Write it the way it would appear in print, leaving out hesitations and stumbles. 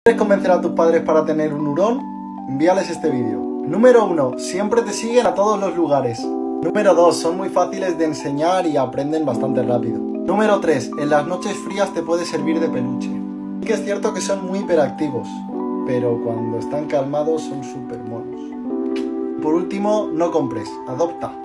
¿Quieres convencer a tus padres para tener un hurón? Envíales este vídeo. Número 1. Siempre te siguen a todos los lugares. Número 2. Son muy fáciles de enseñar y aprenden bastante rápido. Número 3. En las noches frías te puede servir de peluche. Sí que es cierto que son muy hiperactivos, pero cuando están calmados son súper monos. Por último, no compres, adopta.